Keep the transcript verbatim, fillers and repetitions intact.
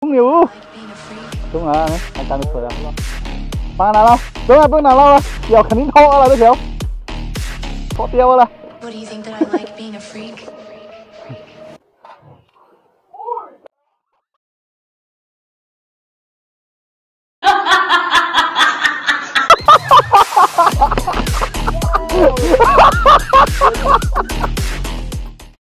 không nhiều. Đúng rồi, anh ta được rồi. Bằng nào đâu? Đúng rồi, bước nào đâu? Giờ khẳng định thô là được hiểu. Thô tiêu là.